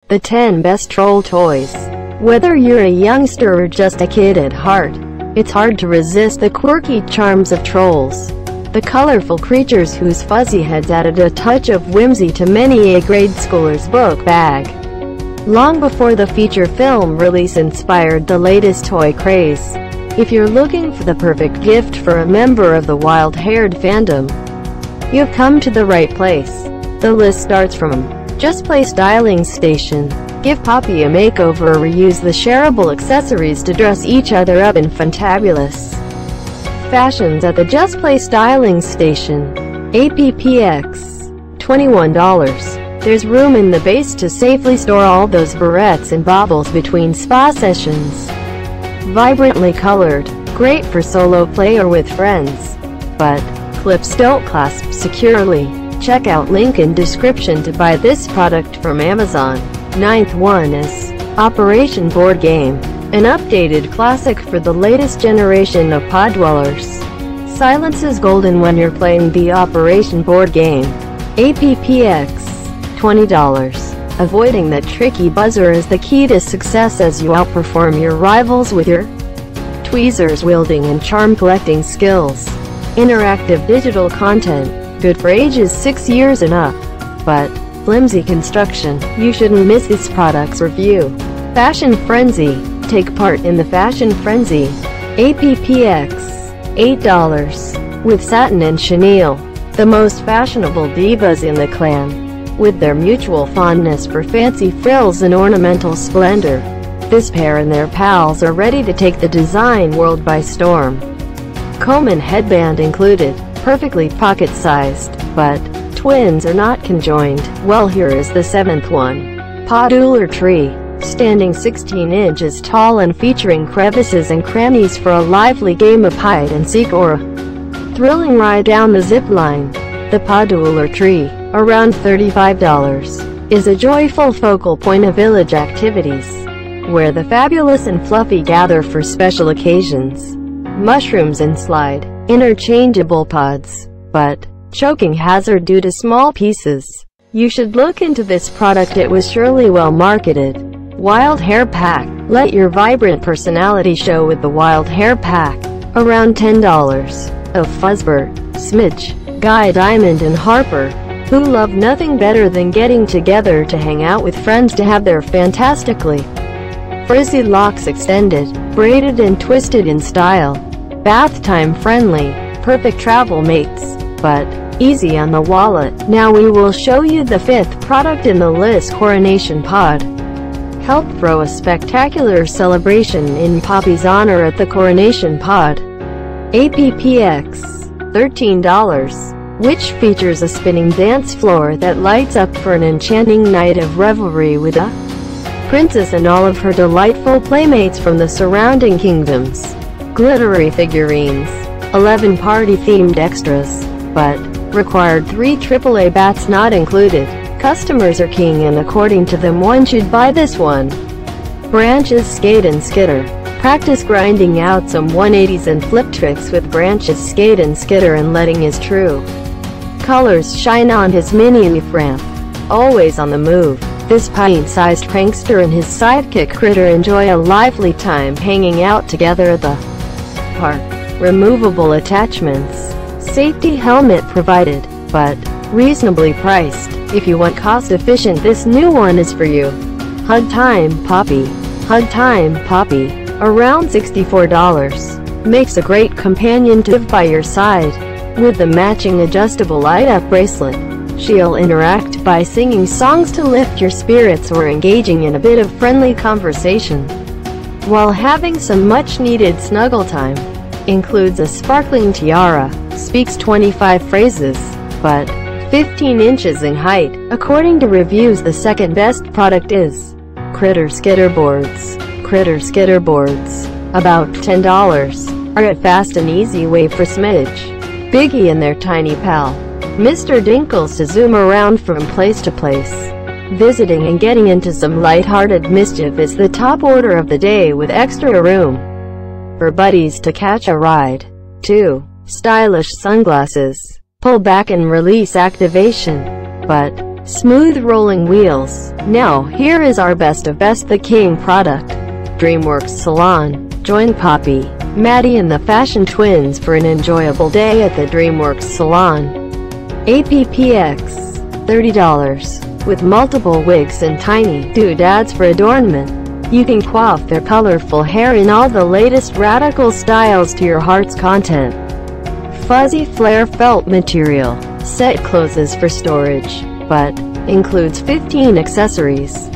The 10 Best Troll Toys. Whether you're a youngster or just a kid at heart, it's hard to resist the quirky charms of trolls. The colorful creatures whose fuzzy heads added a touch of whimsy to many a grade schooler's book bag. Long before the feature film release inspired the latest toy craze. If you're looking for the perfect gift for a member of the wild-haired fandom, you've come to the right place. The list starts from Just Play Styling Station. Give Poppy a makeover or reuse the shareable accessories to dress each other up in fantabulous fashions at the Just Play Styling Station. APPX. $21. There's room in the base to safely store all those barrettes and baubles between spa sessions. Vibrantly colored, great for solo play or with friends. But clips don't clasp securely. Check out link in description to buy this product from Amazon. 9th one is Operation Board Game, an updated classic for the latest generation of pod dwellers. Silence is golden when you're playing the Operation Board Game. APPX. $20. Avoiding that tricky buzzer is the key to success as you outperform your rivals with your tweezers wielding and charm collecting skills. Interactive digital content, good for ages 6 years and up. But flimsy construction, you shouldn't miss this product's review. Fashion Frenzy. Take part in the Fashion Frenzy. APPX. $8. With Satin and Chenille, the most fashionable divas in the clan. With their mutual fondness for fancy frills and ornamental splendor, this pair and their pals are ready to take the design world by storm. Comb and headband included, perfectly pocket-sized, but twins are not conjoined. Well, here is the 7th one. Podular Tree. Standing 16 inches tall and featuring crevices and crannies for a lively game of hide-and-seek or a thrilling ride down the zip line. The Podular Tree, around $35, is a joyful focal point of village activities, where the fabulous and fluffy gather for special occasions. Mushrooms and slide, interchangeable pods, but choking hazard due to small pieces. You should look into this product, it was surely well marketed. Wild Hair Pack. Let your vibrant personality show with the Wild Hair Pack. Around $10. Of Fuzzbert, Smidge, Guy Diamond and Harper, who love nothing better than getting together to hang out with friends to have their fantastically frizzy locks extended, braided and twisted in style. Bath time friendly, perfect travel mates, but easy on the wallet. Now we will show you the 5th product in the list, Coronation Pod. Help throw a spectacular celebration in Poppy's honor at the Coronation Pod. APPX. $13. Which features a spinning dance floor that lights up for an enchanting night of revelry with a princess and all of her delightful playmates from the surrounding kingdoms. Glittery figurines. 11 party-themed extras, but required 3 AAA bats not included. Customers are king and according to them one should buy this one. Branches Skate and Skitter. Practice grinding out some 180s and flip tricks with Branches Skate and Skitter and letting his true colors shine on his mini leaf ramp. Always on the move, this pint-sized prankster and his sidekick Critter enjoy a lively time hanging out together at the park. Removable attachments. Safety helmet provided, but reasonably priced. If you want cost-efficient, this new one is for you. Hug Time Poppy. Hug Time Poppy, around $64. Makes a great companion to have by your side. With the matching adjustable light-up bracelet, she'll interact by singing songs to lift your spirits or engaging in a bit of friendly conversation, while having some much-needed snuggle time. Includes a sparkling tiara, speaks 25 phrases, but 15 inches in height. According to reviews, the second best product is Critter Skitter Boards. Critter Skitter Boards, about $10, are a fast and easy way for Smidge, Biggie and their tiny pal, Mr. Dinkles to zoom around from place to place. Visiting and getting into some light-hearted mischief is the top order of the day with extra room for buddies to catch a ride. 2. Stylish sunglasses. Pull back and release activation. But Smooth rolling wheels. Now, here is our best of best the King product. DreamWorks Salon. Join Poppy, Maddie and the Fashion Twins for an enjoyable day at the DreamWorks Salon. APPX. $30. With multiple wigs and tiny doodads for adornment. You can coif their colorful hair in all the latest radical styles to your heart's content. Fuzzy flare felt material. Set closes for storage, but includes 15 accessories.